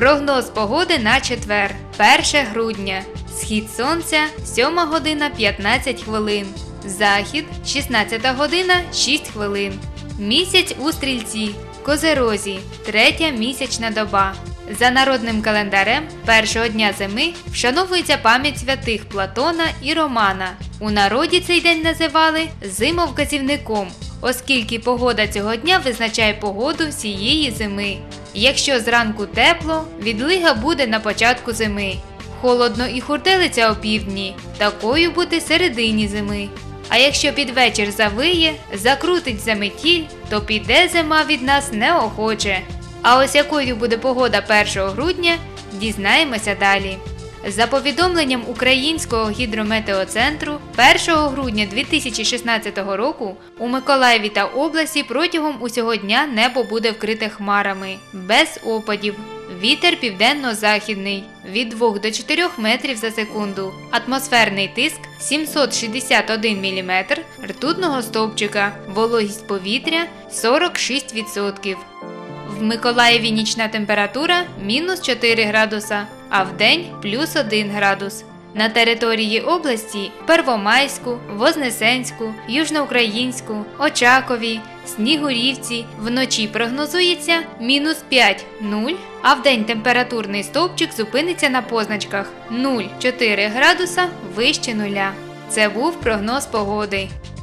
Прогноз погоди на четвер, 1 грудня. Схід сонця – 7 година 15 хвилин. Захід – 16 година 6 хвилин. Місяць у Стрільці, Козерозі, 3-я місячна доба. За народним календарем, першого дня зими вшановується пам'ять святих Платона і Романа. У народі цей день називали зимовказівником, оскільки погода цього дня визначає погоду всієї зими. Якщо зранку тепло, відлига буде на початку зими. Холодно і хурделиця опівдні, такою буде середині зими. А якщо під вечір завиє, закрутить заметіль, то піде зима від нас неохоче. А ось якою буде погода 1 грудня, дізнаємося далі. За повідомленням Українського гідрометеоцентру, 1 грудня 2016 року у Миколаєві та області протягом усього дня небо буде вкрите хмарами, без опадів. Вітер південно-західний від 2 до 4 метрів за секунду. Атмосферний тиск 761 мм ртутного стовпчика. Вологість повітря 46%. В Миколаєві нічна температура мінус 4 градуса, а вдень плюс 1 градус. На території області – Первомайську, Вознесенську, Южноукраїнську, Очакові, Снігурівці вночі прогнозується мінус 5-0, а вдень температурний стовпчик зупиниться на позначках 0,4 градуса вище нуля. Це був прогноз погоди.